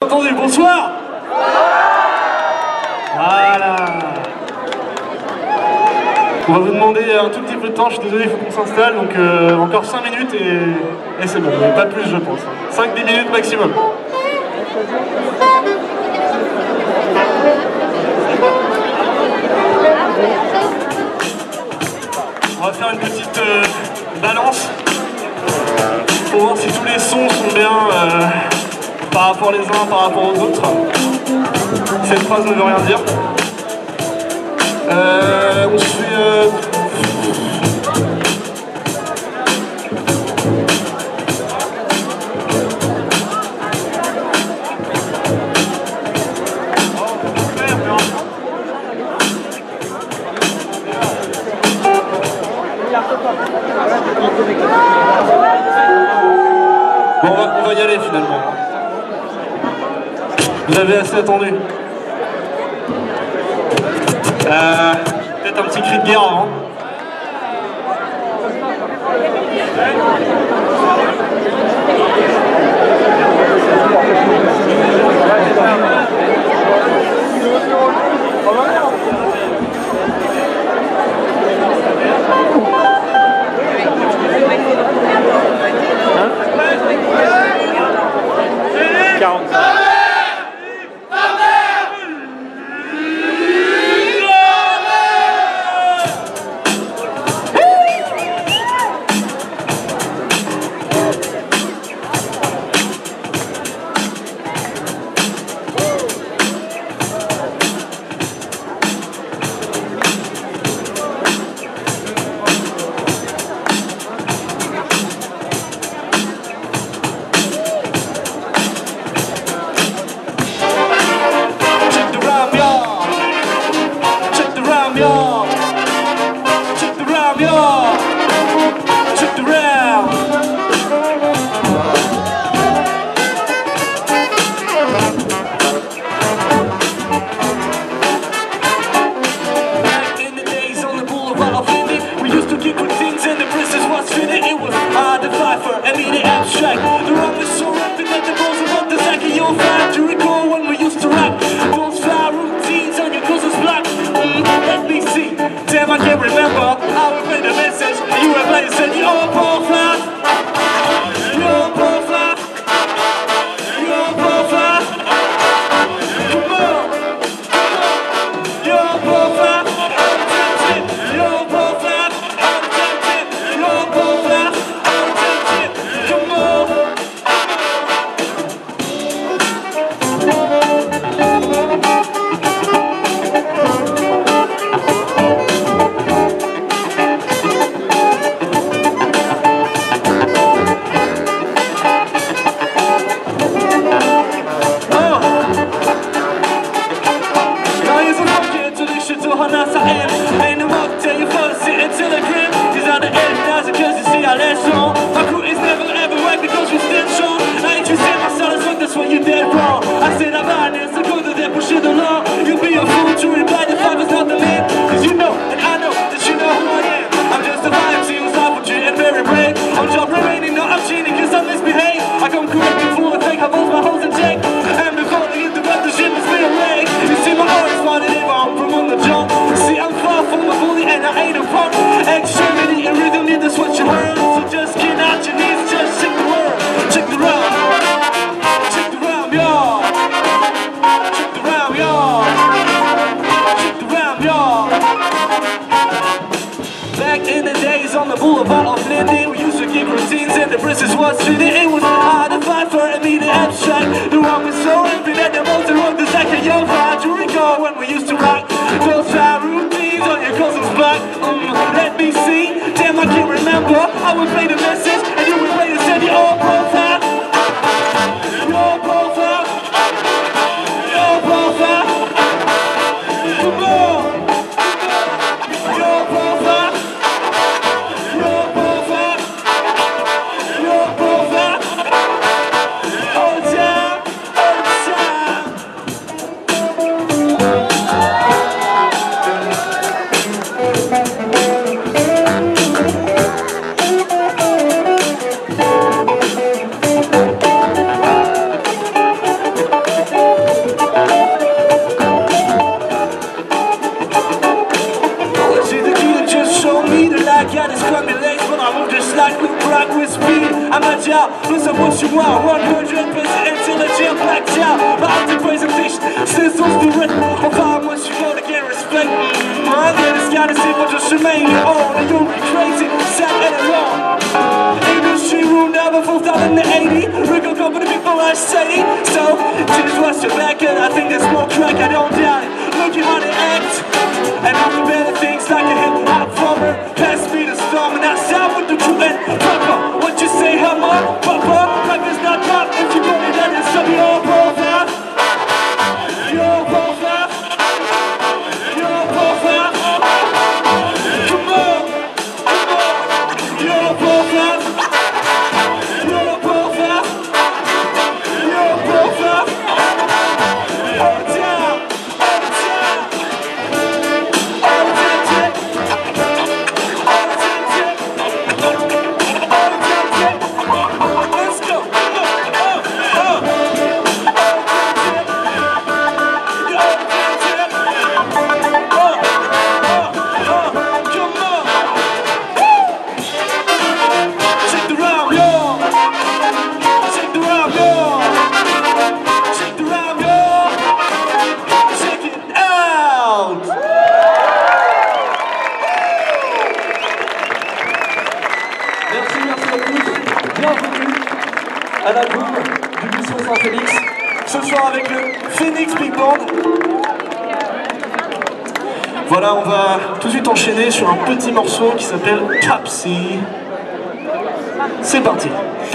Entendu, bonsoir. Voilà. On va vous demander un tout petit peu de temps, je suis désolé, il faut qu'on s'installe, donc encore 5 minutes et c'est bon, mais pas plus je pense. 5-10 minutes maximum. On va faire une petite balance pour voir si tous les sons sont bien par rapport les uns par rapport aux autres. Cette phrase ne veut rien dire. On se fait... Bon, on va y aller finalement. Vous avez assez attendu. Peut-être un petit cri de guerre avant. Damn, I can't remember how we played the message. You were playing, said your profile. Your profile. Your profile. Come on. Your profile. Your profile. Your profile. Come on. Ain't no more till you fall sitting till the grim. These are the 8,000 cause you see I let on. My crew is never ever right because we stand strong. I ain't you say my son is wrong, that's when you dead wrong. I said I'm honest, I go to them pushing the law. You'll be a fool to reply the father's not the man. Cause you know, and I know, that you know who I am. I'm just a vibe, see who's off with you and very brave. I'm job remaining, no I'm cheating cause I misbehave. I come correct and full of fake, I both my hoes in check. And before they interrupt the shit must be away. You see my aura spotted if I'm from on the jump. See I'm far from a bully and I ain't a punk. Extremity and rhythm, yeah, that's what you heard. So just get out your knees, just check the word. Check the round. Check the round, y'all. Check the round, y'all. Check the round, y'all. Back in the days on the boulevard of Lindy, we used to keep routines and the princess was treated. It was hard to fight for immediate abstract. The one was so empty that the most wrote this like a young fire. To recall when we used to rock those fire routines on your cousin's back. Let me see, damn I can't remember. I would play the message and you would play the send your profile. Your profile. Your profile. Come on. Your profile. Your profile. Your profile. All time. All time. tiens, ma anti-présentation, c'est son spirit. Enfin, moi, je suis fort de gain respect. Moi, this guy is able to remain your own, and you'll be crazy, sad and alone. Industry rule never falls down in the 80. Record company people are shady. So, just watch your back, and I think there's more crack, I don't doubt it. Look at how they act, and all the better things like a hip hop drummer. Pass me the storm, and I sound with the true and proper. What you say, hammer, papa? Life is not pop, if you put it in, it's your profile. Your profile. Your profile. Come on, come on. Your profile. Your profile. Your profile. All the time. All the time. All the time, check. All the time, check. All the time, check. Let's go. All the time, check. You're all the time, check. Come on. Check the round, yo. Check the round, yo. Check the round, yo. Check it out. Merci à tous. Bienvenue à la boum du Buisson Saint-Félix. Ce soir avec le Phoenix Big Band. Voilà, on va tout de suite enchaîner sur un petit morceau qui s'appelle Capsy. C'est parti.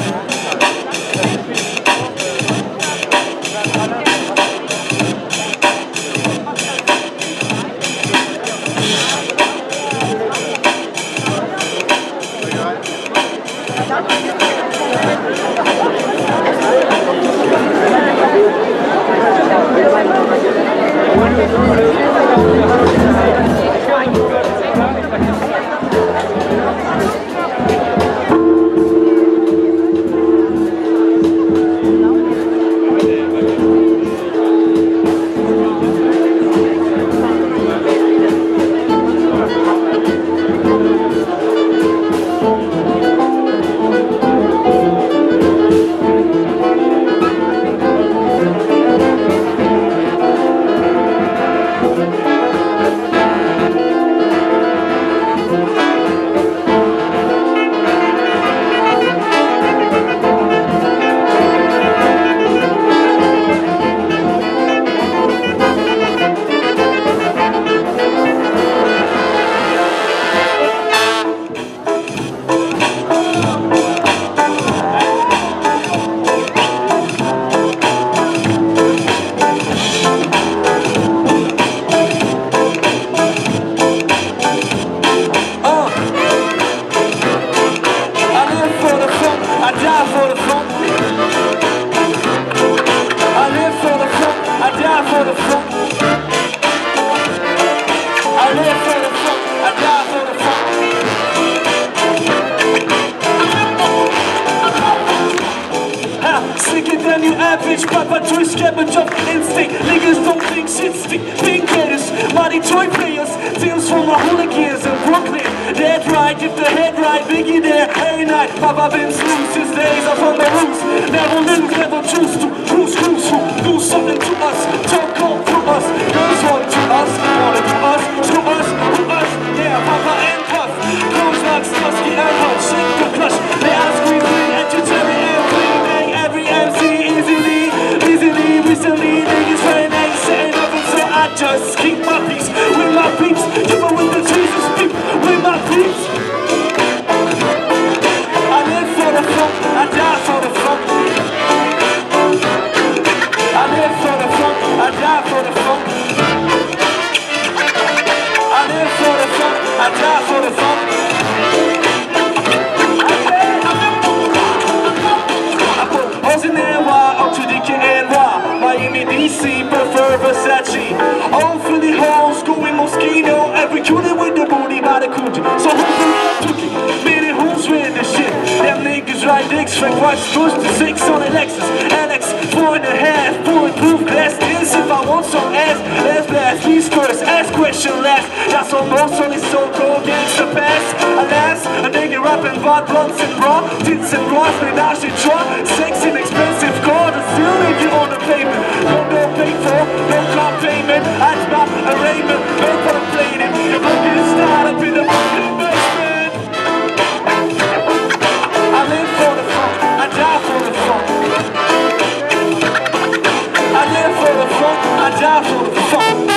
Average Papa Toy scavenger of instinct. Niggas don't think shit stink. Pink haters, my Detroit players. Teams from my hooligans in Brooklyn. Dead right, if the head right, Biggie there. Every night, Papa been loose since days up on the roofs. Never lose, never choose to lose, who do something to us. Talk cold to us. Girls want to us, wanna do us, to us, to us. Yeah, Papa and Puff. Close like Slusky and Hunt. Shake the clutch. They ask me clean at your cherry and clean. Bang every MC easily. Recently, niggas saying they ain't saying nothing, so I just keep my peace with my peeps. Even with the Jesus peep with my peeps. I live for the funk, I die for the funk. I live for the funk, I die for the funk. I live for the funk, I die for the funk. I put O's in NY, up to DKNY. Miami, DC, prefer Versace. All Philly hoes, going Moschino. Every cutie with the booty by the coochie. So hopefully I took it. Meaning who's with the shit? Them niggas ride dicks, straight watch, push the 6 on the Lexus. LX, 4.5, bulletproof glass. This if I want some ass, let's blast. Please first, ask question last. That's almost on his so-called gangsta pass. Alas, a nigga rapping about blunts and bra. Tits and bras, menage a trois. Sex and expensive car, to still if you on the pavement. No pay for, no car payment. That's about arraignment, no complaining. You're looking to start up in the fucking basement. I live for the fun, I die for the fun. I live for the fun, I die for the fun.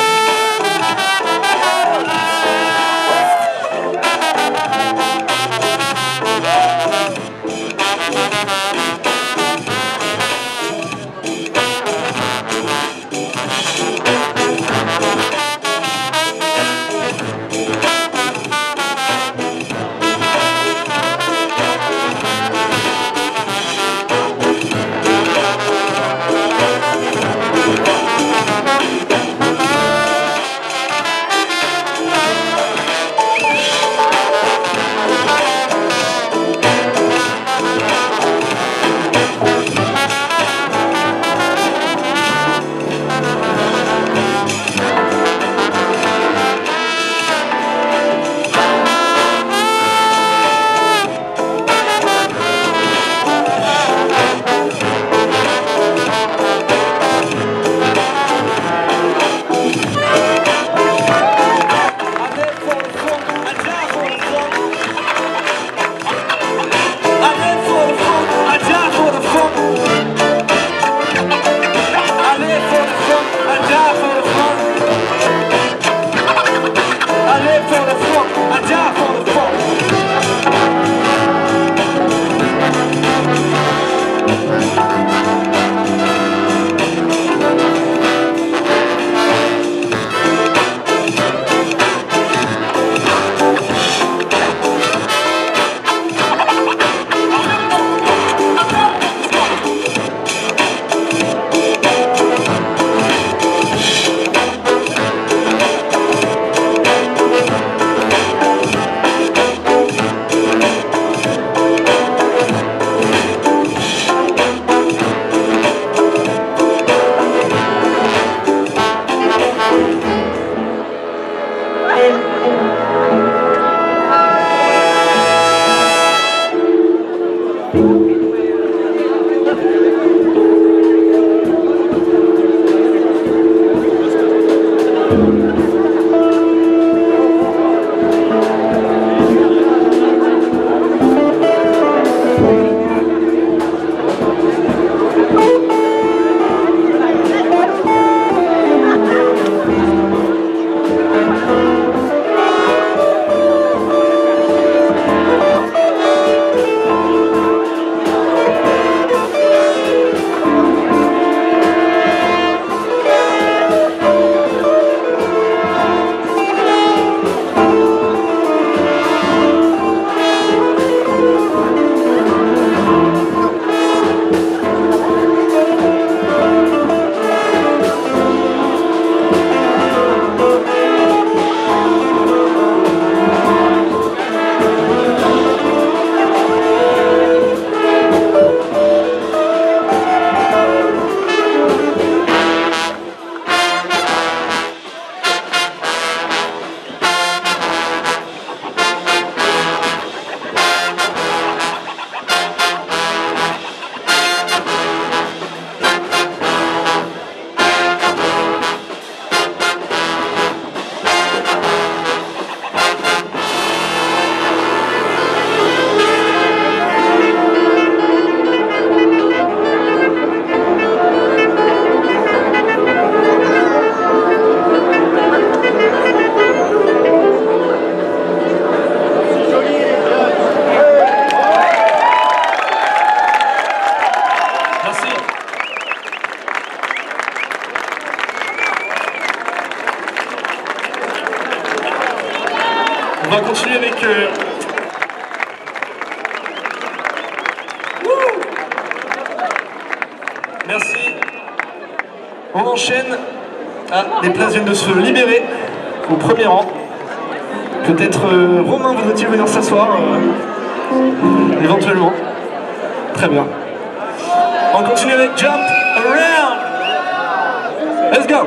On va continuer avec... Merci. On enchaîne. Ah, les places viennent de se libérer au premier rang. Peut-être Romain voudrait-il venir s'asseoir éventuellement. Très bien. On continue avec Jump Around. Let's go.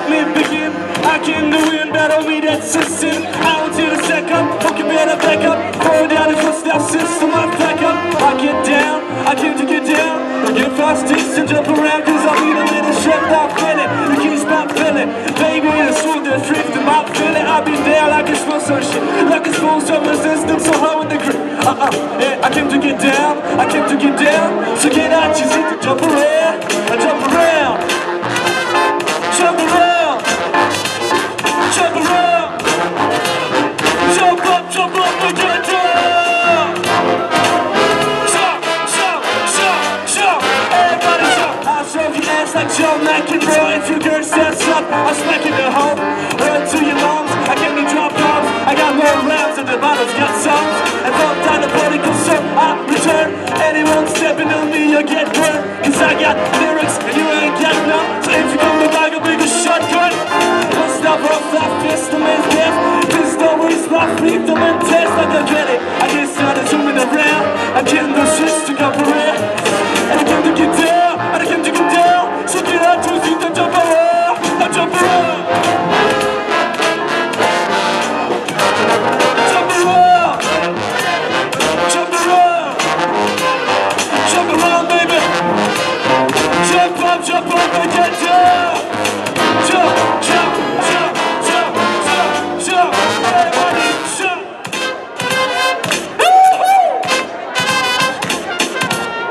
let me begin. I came to win, battle me, that's a sin. I want you to stack up, okay, better back up. Fall down the footstep system, I back up. I get down, I came to get down. I get fast sticks and jump around, cause I need a little shit out feeling. You can't stop feeling. Baby, it's through the drift, and my feeling. I'll be there like it's for some shit. Like it's for some resistance, so hard with the grip. Yeah, I came to get down, I came to get down. So get out your seat to jump around, I jump around. Jump around, jump around. Jump up and get down. Jump, jump, jump, jump. Everybody jump. I'll show your ass like Joe McEnroe. If your girl stands up, I'll smack in the home. Run to your lungs, I came to drop bombs. I got more rounds and the bottles got songs. And from down the political so I return. Anyone stepping on me, you'll get burned. Cause I got lyrics and you ain't got none. So if you come to buy a bigger shotgun, don't stop off that fist, the man's death. This always my freedom and test. I don't get it, I get started zooming around. I get no shit to come around. And I came to get down, and I came to get down. So get out to a seat and jump around. I jump around. Jump around. Jump around. Jump around, baby. Jump up and get down. Jump, jump, jump, jump, jump, jump. Everybody jump.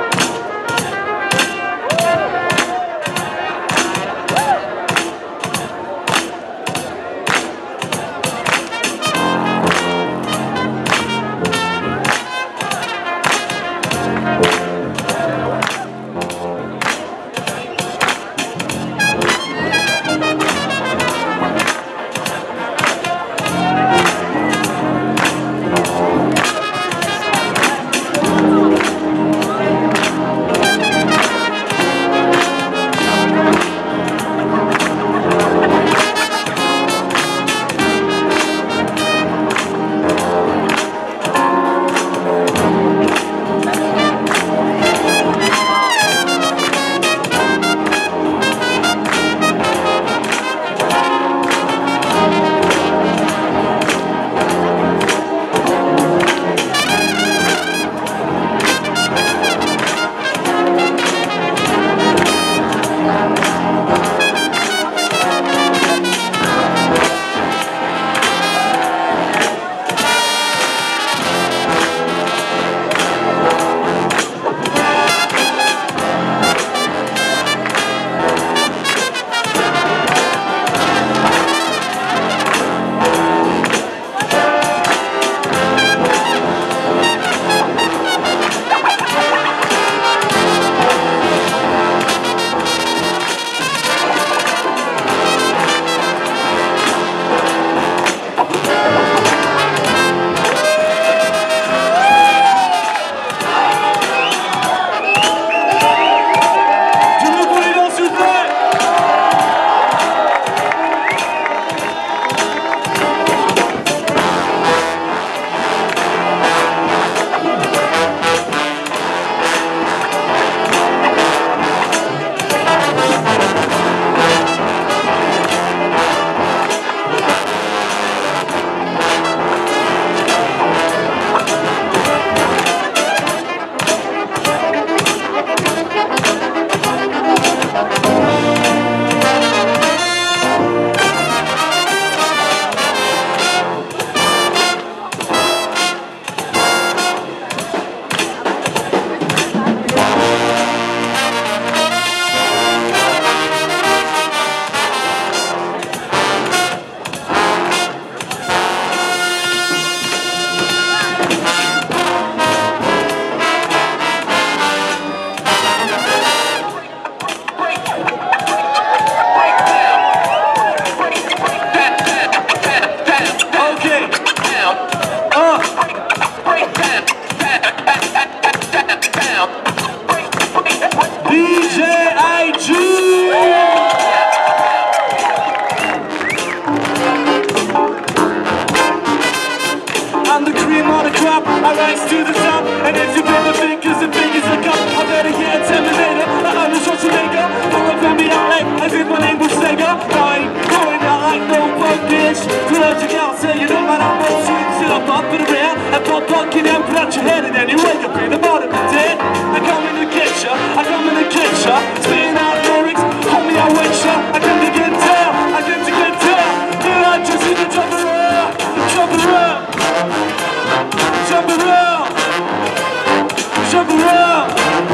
hold your head and then you wake up in the bottom of the day. I come in to get ya, I come in to get ya. Spitting out lyrics, homie, I wait ya. I come to get down, I come to get down. Yeah, I just need to jump around, jump around, jump around, jump around.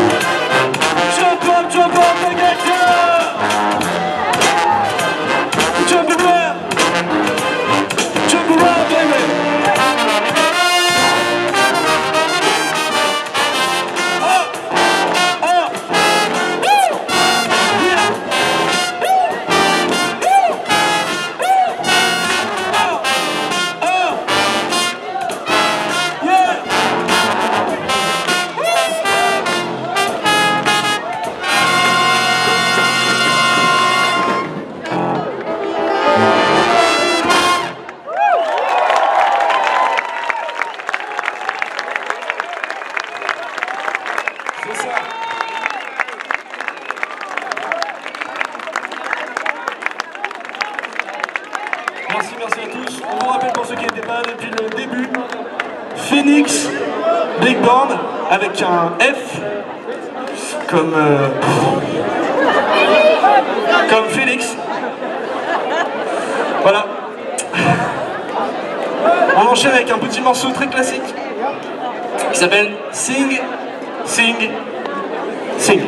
Jump up and get down. Jump around, baby. Merci à tous. On vous rappelle pour ceux qui n'étaient pas depuis le début, Phoenix Big Band avec un F comme Phoenix. Voilà. On enchaîne avec un petit morceau très classique qui s'appelle Sing, Sing, Sing.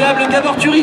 l'incroyable Gabor Turi.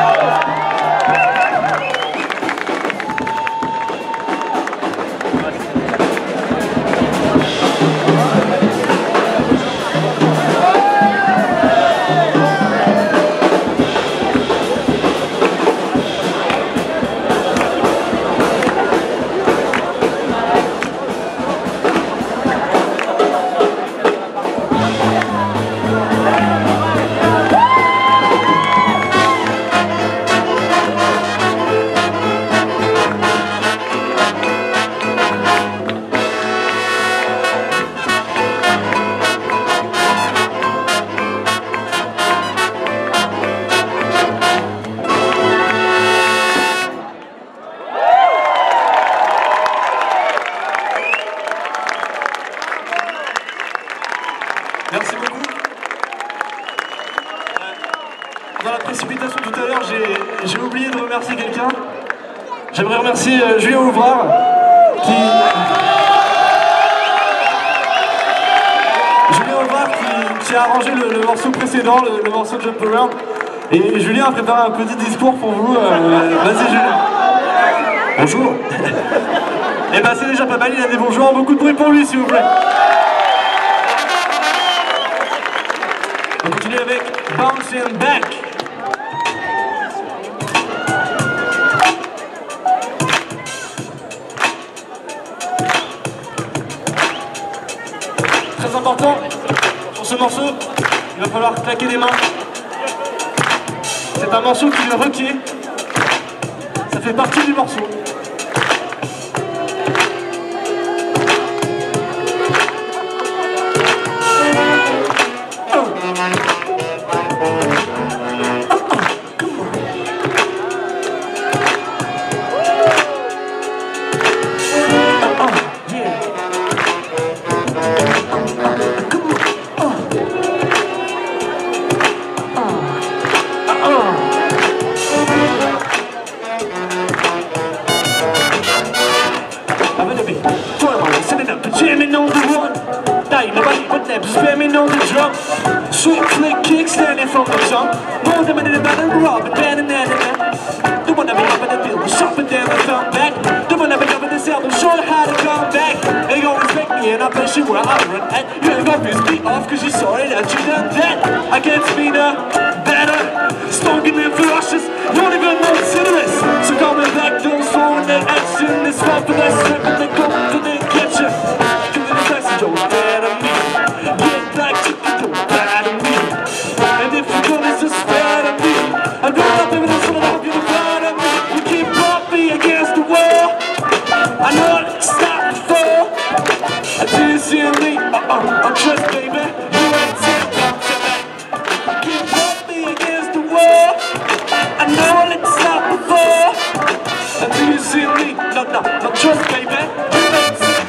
Merci beaucoup. Dans la précipitation tout à l'heure, j'ai oublié de remercier quelqu'un. J'aimerais remercier Julien Ouvrard qui a arrangé le morceau précédent, le morceau Jump Around. Et Julien a préparé un petit discours pour vous. Vas-y Julien. Bonjour. Et ben c'est déjà pas mal, il a des bonjours, beaucoup de bruit pour lui s'il vous plaît. On continue avec Bouncing Back. Très important, sur ce morceau, il va falloir claquer des mains. C'est un morceau qui est requis. Ça fait partie du morceau. Jamming on the one, ain't nobody but them spamming on the drum. Sweet flick kick standing from the jump. More than a better rob, and then and then. The one that be up in the field, shopping down the thumb back. The one that be up in the cell, show you how to come back. They gon' respect me and I bet you where I run at. You ain't gon' piss me off cause you sorry that you done that. I can't be the better, stronger than ferocious. Don't even consider this. So coming back, don't slow in the action. This fun for that strip and they go to the kitchen. Don't bad on me. Get back to the don't bad on me. And if you're gonna just bad on me, I'm going up even so that you're bad on me. You keep me against the wall. I know it's not before. I didn't see a leak. I'm just baby. You ain't saying tonight. Keep me against the wall. I know it's not before. I didn't see a leak. No, I'm just baby. You ain't saying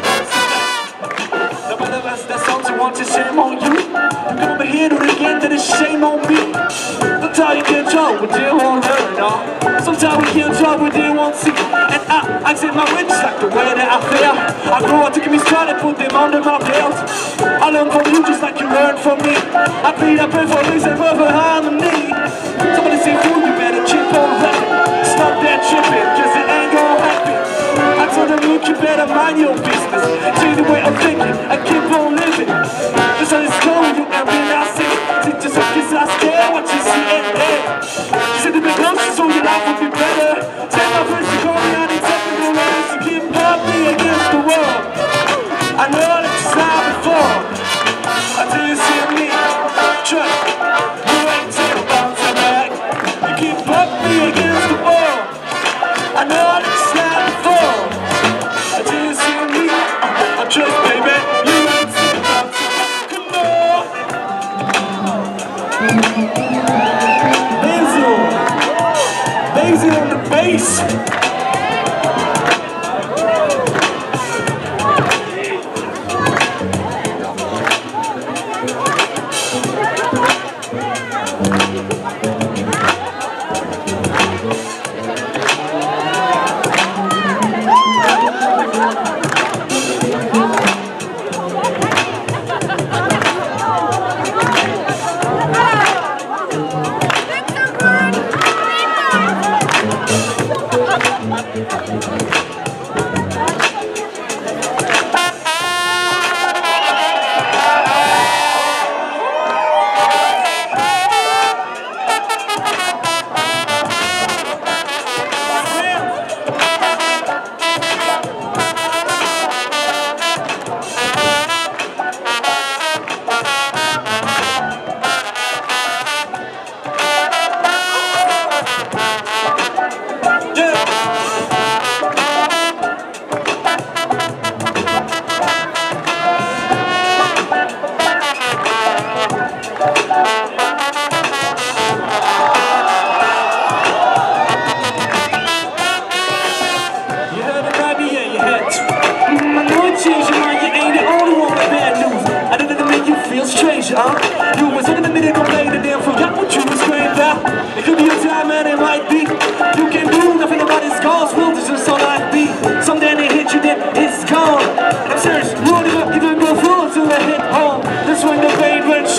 that sounds you want to shame on you. You come over here, do it again, then it's shame on me. Sometimes you can't talk, but they won't learn, no. Sometimes we can't talk, but they won't see. And I accept my riches like the way that I feel. I grow up to give me started, put them under my belt. I learn from you just like you learned from me. I pray for things that were behind the knee. Somebody say, fool, you better chip on rapping. Stop that tripping, cause it ain't gonna happen. I told them, look, you better mind your business. See the way I'm thinking, I keep on living. Just on this story, you and me, I see. See, just like this, I scare what you see and hear. You said to be closer, so your life would be better. Tell my friends to call me, I need technical learners to keep me against the world. I know that it's not before. I tell you, see me, trust. You ain't taking bouncing back. You keep me against the world. I know that it's not before. I tell you, see me.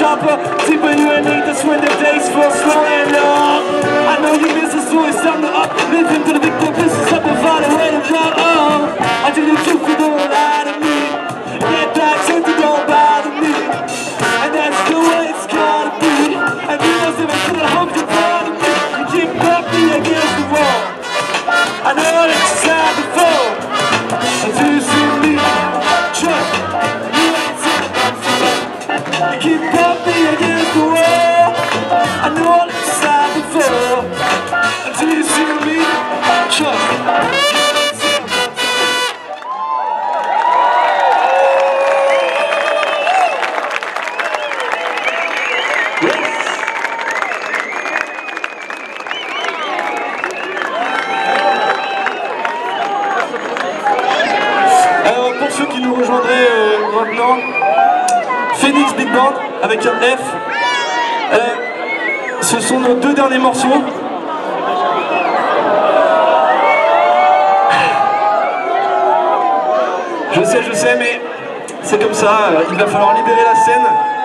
proper. Deeper you ain't need, that's when the days feel slow and long. I know you miss us, so it's time to up. Living through the big business up and find a way to drop. I did the truth, you don't lie to me. Get back, truth, you don't bother me. And that's the way it's gotta be. And you must have been hope you're proud of me. You keep me against the wall. I know that you tried before. Until you see me, trust you ain't seen it. You keep me against the wall. I know that you tried before. Until you see me, trust. Alors pour ceux qui nous rejoindraient maintenant, Phoenix Big Band avec un F. Ce sont nos deux derniers morceaux. Je sais, mais c'est comme ça, il va falloir libérer la scène.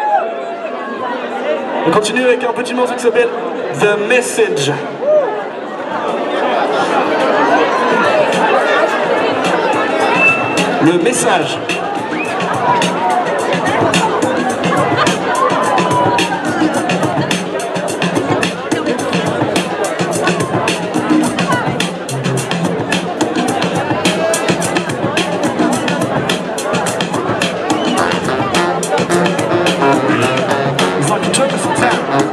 On continue avec un petit morceau qui s'appelle The Message. Le message. It's like a Turkish town.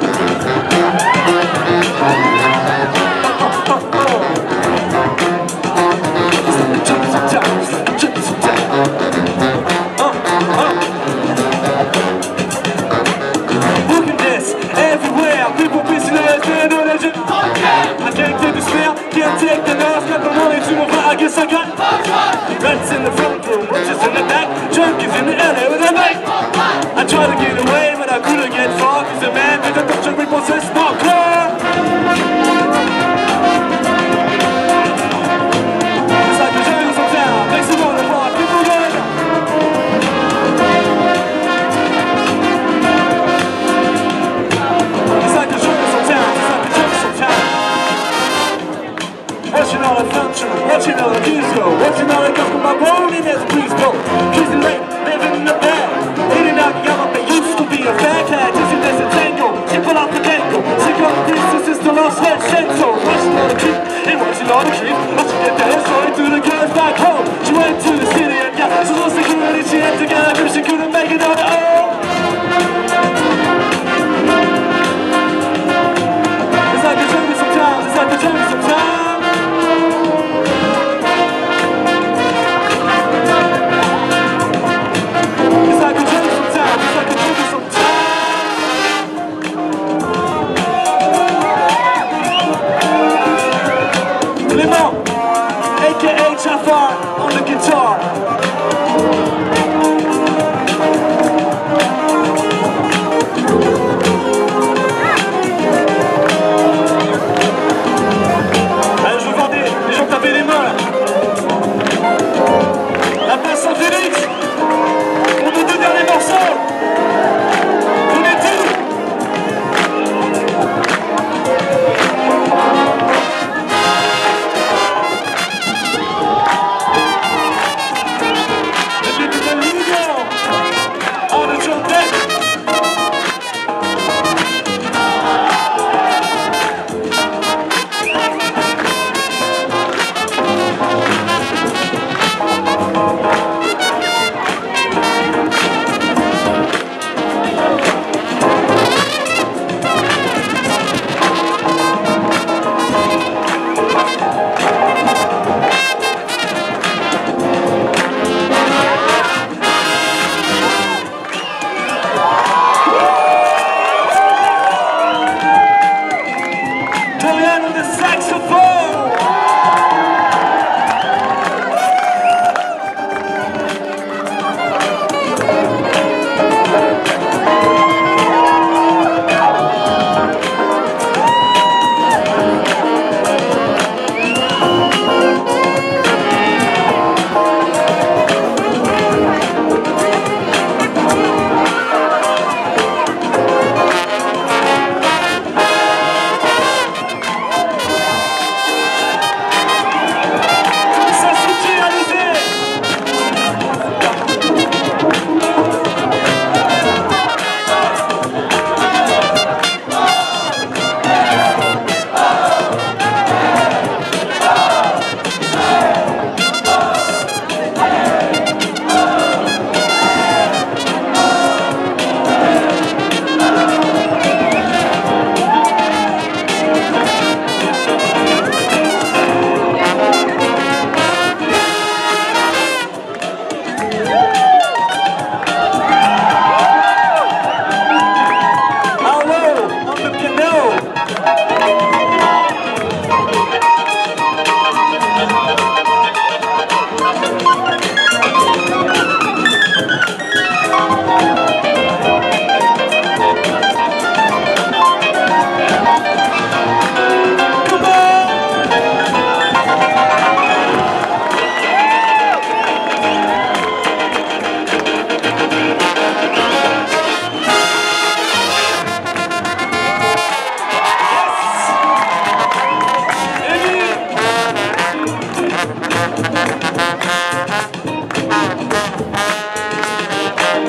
Look at this, everywhere, people business, and religion. I can't take the smell, can't take the noise, got the money to move, I guess I got rats in the front room, witches in the back, junkies in the alley with a mic. I tried to get away, but I couldn't get far, cause the man with the touch repossessed my car. It's like the jungles of town, makes it all apart, people going up. Watching all the function, watching all the disco, watching all the guys with my bone in this breeze boat. Kissing late, living in the bag, eating out the yellow, they used to be a fag hat. Just in this a tango, she pull out the tango. She got this, this is the lost head senso. Watching all the creep, and watching all the creep. Watching get the head story to the girls back home. She went to the city and got so no security, she had to get a grip, she couldn't make it on her own. It's like a jungle sometimes, it's like a jungle sometimes. Clément,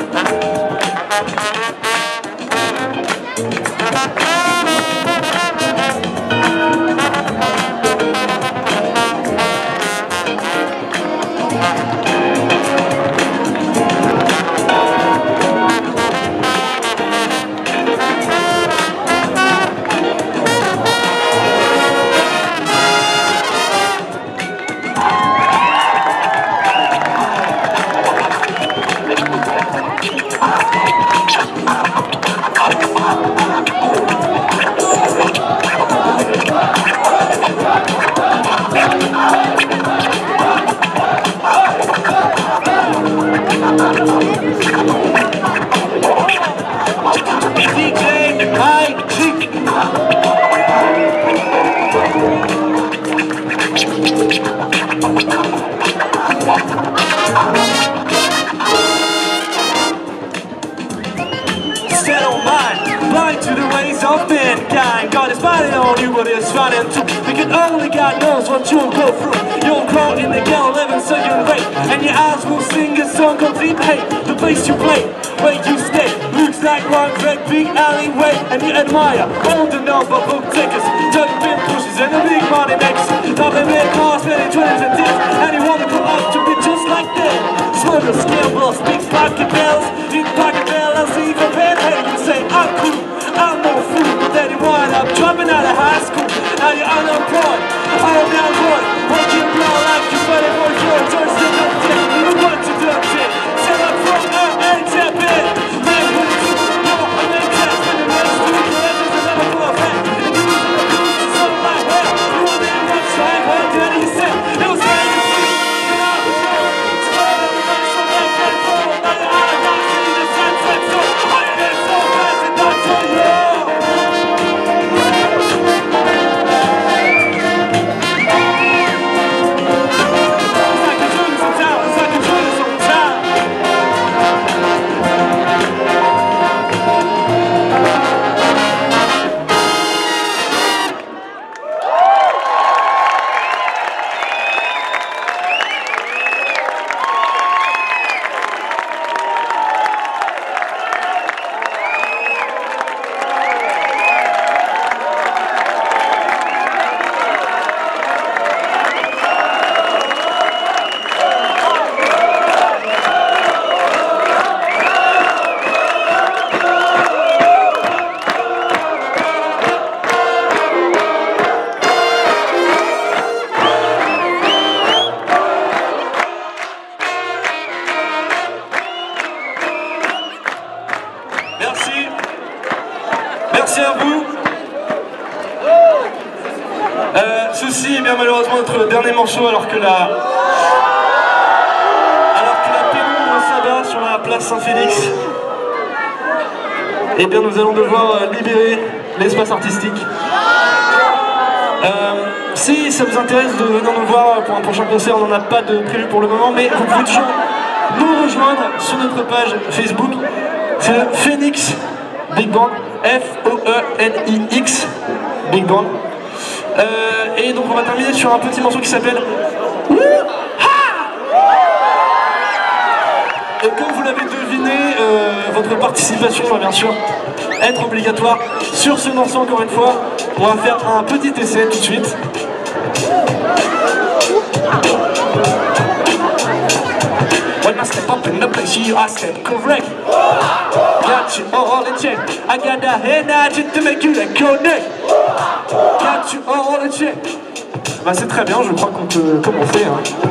Set on mine, blind to the ways of mankind. God is fighting on you, but it's fighting too. Because only God knows what you'll go through. You'll crawl in the ghetto living so you'll wait, and your eyes will sing a song called Deep Hate. The place you play, where you stay, looks like one great big alleyway, and you admire all the number book takers, dirty bin pushers, and the big money makers. Loving big cars, many 20s and 10s, and you wanna grow up to be just like them. Smugglers, gamblers, big pocket bells, big pocket bells, even pen. Hey, you say I'm cool, I'm no fool, but then you wind up dropping out of high school. Now you're unemployed, all down boy, working blow like you funny for sure. Just stick up there, you want to do it. Set up from and tap in. Man, what you do? No, I make tests when the rest do the legends and never go back. And you lose the boost to something like that. You want that much time, what did he say? It was like a freak, and I was wrong. Spread up the night, so like that phone. Now your eyes not seeing the sunset, so I get so fast and not so long. Merci à vous. Ceci est bien malheureusement notre dernier morceau alors que la pénombre s'abat sur la place Saint-Félix. Et bien nous allons devoir libérer l'espace artistique. Si ça vous intéresse de venir nous voir pour un prochain concert, on n'en a pas de prévu pour le moment, mais vous pouvez toujours nous rejoindre sur notre page Facebook. C'est le Phoenix Big Band, F-O-E-N-I-X Big Band. Et donc on va terminer sur un petit morceau qui s'appelle Et comme vous l'avez deviné, votre participation va bien sûr être obligatoire sur ce morceau. Encore une fois, on va faire un petit essai tout de suite. When I step up in the place, I step correct. Got you all in check. I got that hand out just to make you that connect. Got you all in check. Bah c'est très bien, je crois qu'on peut commencer.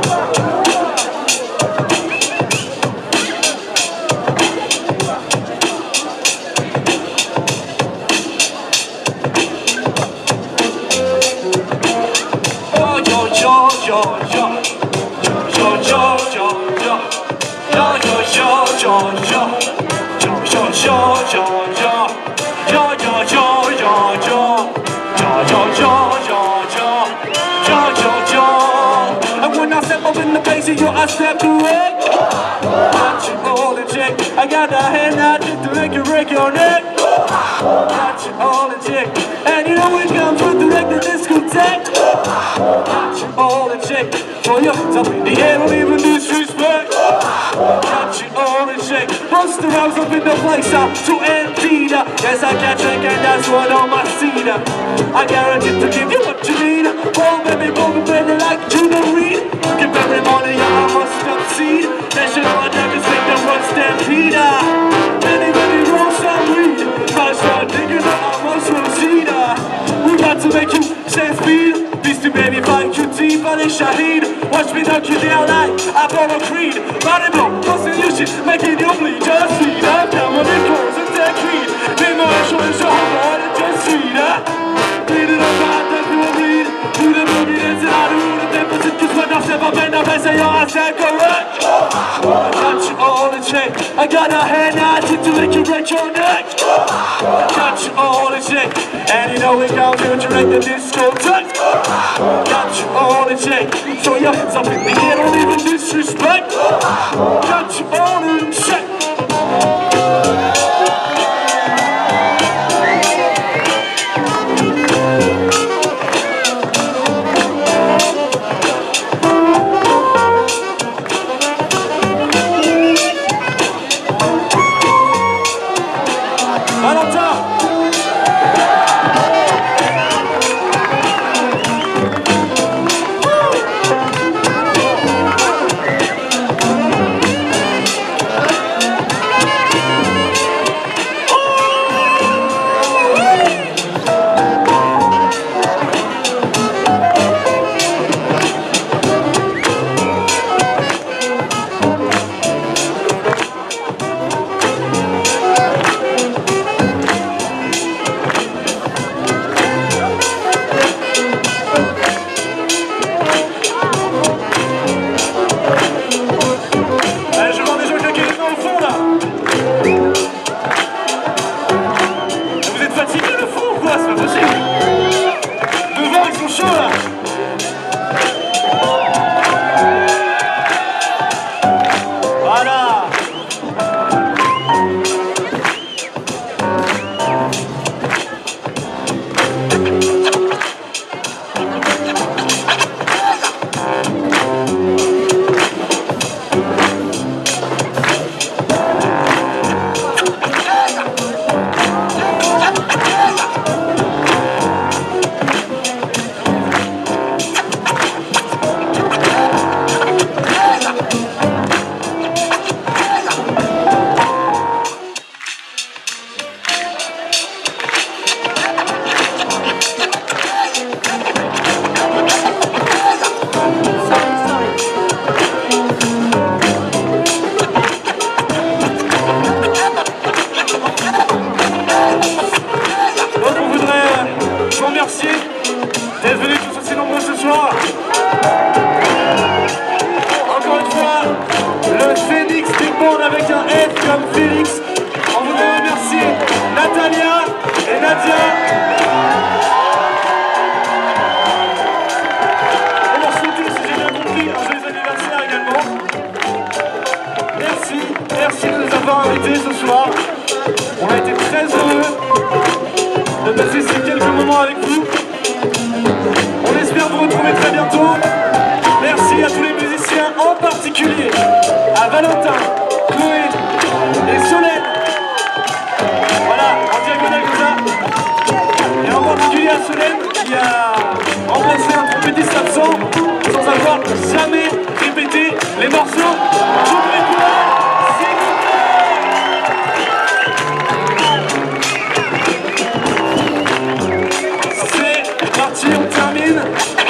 And when I step up in the place, yo, I step away. Got you all in check. I got the hand out just to make you break your neck. Got you all in check. And you know it comes with the discotheque. Got you all in check. For yourself in the air, don't even disrespect. Got you all in check. Buster Rose up in the place up to indeed. Yes, I can drink and that's one on my seat. I guarantee to give you what you need. Boom, baby, like Judah Reed. Give every morning, yeah, I must succeed. That shit on never take the one stampede. Many roll some weed. I start thinking that I must proceed. We got to make you stand speed. Beastie baby, fight you deep, allez Shahid. Watch me knock you down like Apollo Creed. Body blow, busting you shit, making you bleed. Just feed up, down when it goes and that creed. Les mains chaudes, je regarde, just feed up. Bleed it up, I think you will bleed. Do the movie, it's an out of the deposit. Cause when I step up in the place, I said correct. I got you all in check. I got a hand out to make you break your neck. I got you all in check. And you know we gon' do direct the discotheque. Got you all in check. Throw your hands up in the air, don't even disrespect. Got you all in check. D'être venus tous aussi nombreux ce soir. Encore une fois, le Phoenix Big Band avec un F comme Félix. On voudrait remercier Natalia et Nadia. Et leur souhaiter, si j'ai bien compris, un joyeux anniversaire également. Merci de nous avoir invités ce soir. On a été très heureux de passer ces quelques moments avec vous. On espère vous retrouver très bientôt. Merci à tous les musiciens, en particulier à Valentin, Chloé et Solène. Voilà, en diagonale comme ça. Et en particulier à Solène qui a remplacé un trompettiste absent sans avoir jamais répété les morceaux. On termine.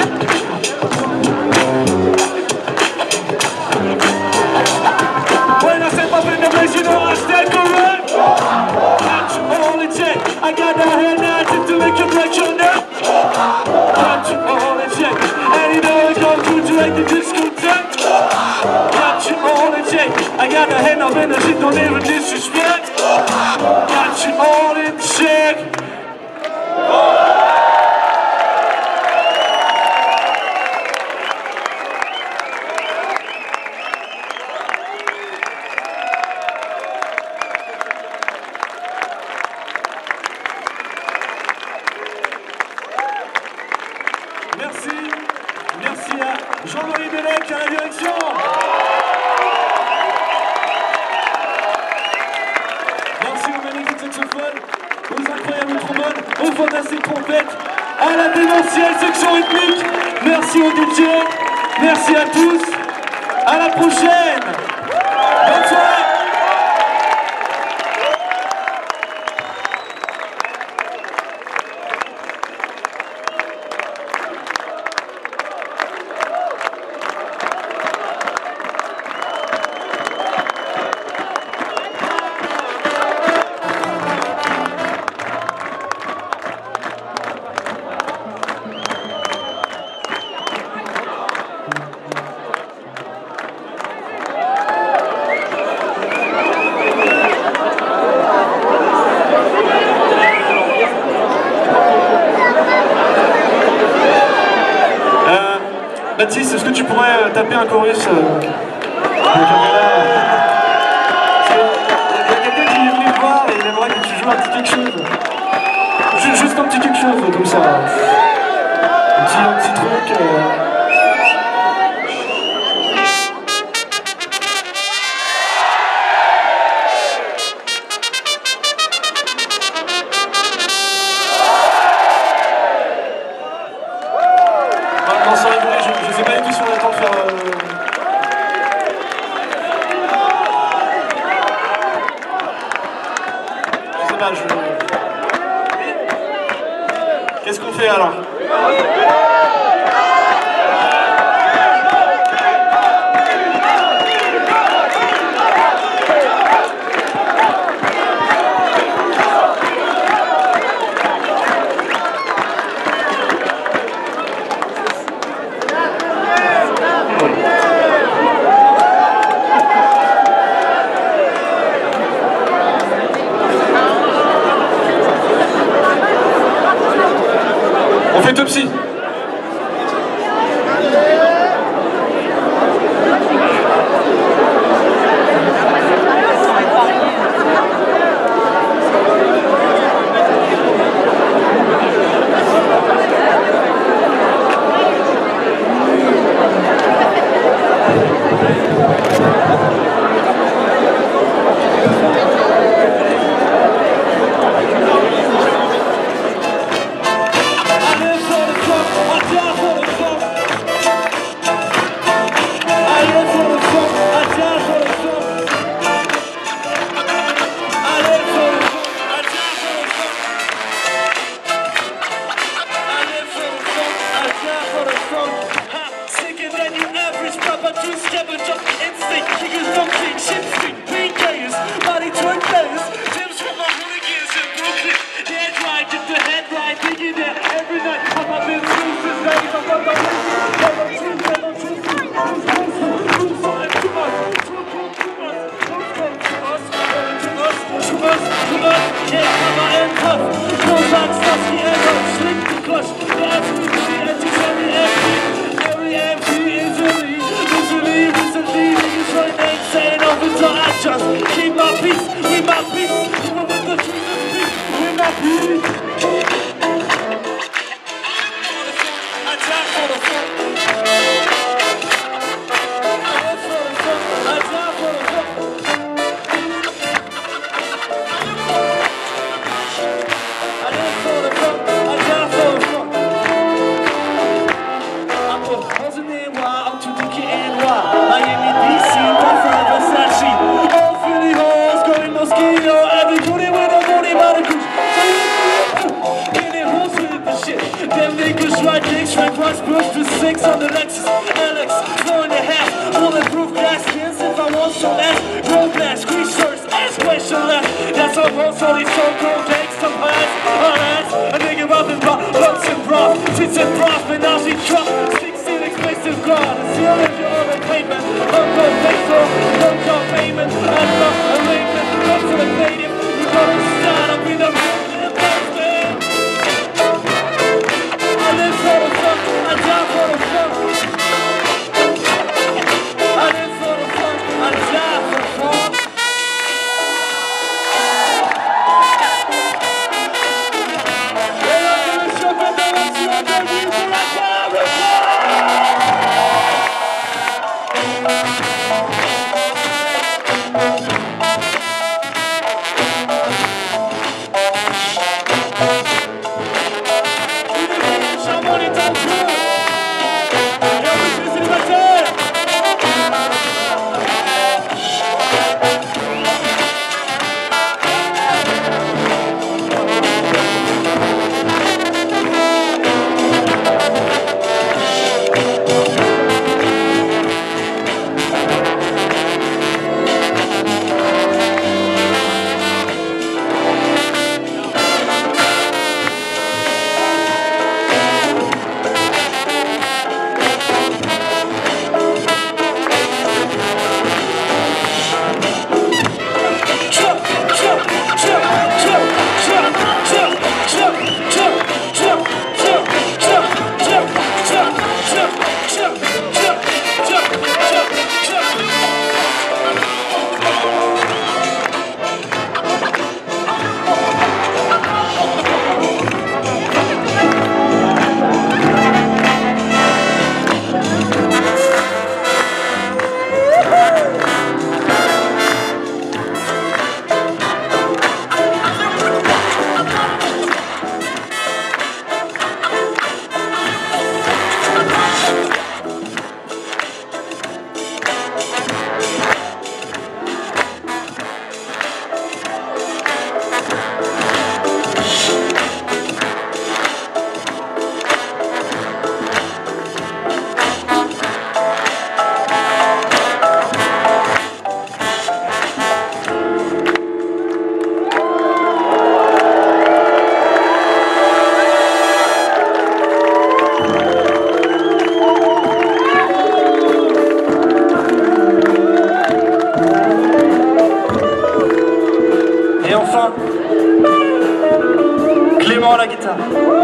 When I step up in the place, you know I stand correct. Got you all in check. I got the hand out to make you break your neck. Got you all in check. And you know I go through to like the discotheque. Got you all in check. I got the hand of energy, don't even disrespect. Got you all in check. Merci à Jean-Marie Bellec à la direction. saxophones, au fond de ces trompettes, à la démentielle section rythmique. Merci aux DJ, merci à tous, à la prochaine. Bonne soirée. Baptiste, est-ce que tu pourrais taper un chorus Il y a quelqu'un qui est venu me voir et il aimerait que tu joues un petit quelque chose. Juste un petit quelque chose comme ça. Un petit truc. Non, sans rigoler, je sais pas du tout si on a le temps de faire... Je sais pas, Qu'est-ce qu'on fait alors? On fait Topsy. Just keep my peace, with my peace, even with the truth of peace, with my peace. I die for the fun. I die for the fun. I die for the fun. I live for the fun. I die for the fun. I'm a thousand and why, I'm too dicky and why. Miami, DC, Buffalo, Versace. All Philly hoes, going mosquito. Every booty with a booty by the goose. Getting hoes with the shit. Them niggas ride dicks, right price, push to 6 on the Lexus. LX, 4.5. Bulletproof glass skins if I want some ass. Road blast, squeeze shirts, ass question left. That's all most all these so-called takes some ass. On ass, a nigga rapping about butts and broth. Tits and broth, but now she drop. 16 expensive God. It's the only job in payment. Uncle petrol, no job payment. I'm not a layman, up to the native. You gotta start up in the Brooklyn basement. I live for the fun, I die for the fun. I live for the fun, I die for the fun. fin. Clément à la guitare.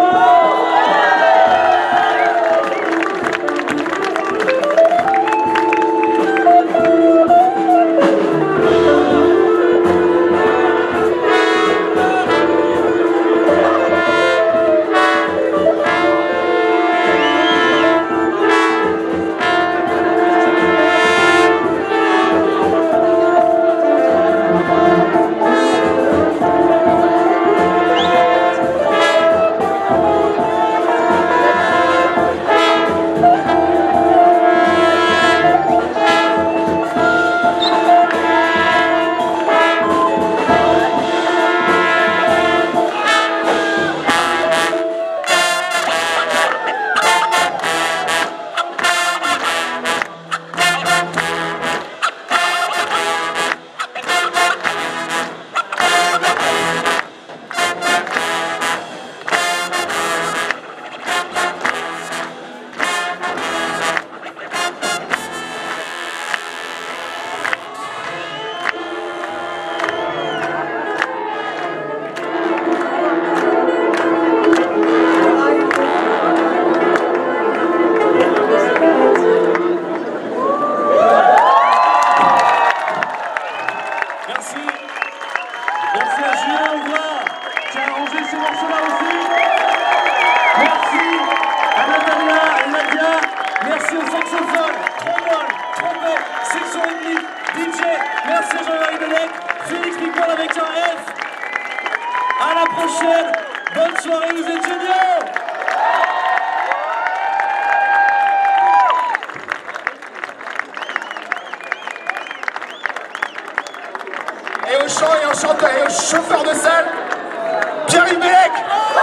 Merci à Julien Auvard qui a arrangé ce morceau-là aussi. Merci à Natalia et Nadia. Merci au saxophone, trombone, trompette, section rythmique, DJ. Merci à Jean-Marie Delec, Félix Picard avec un F. À la prochaine. Bonne soirée, vous êtes géniaux. Et au chant et au chanteur et au chauffeur de salle, Pierre Ibelec.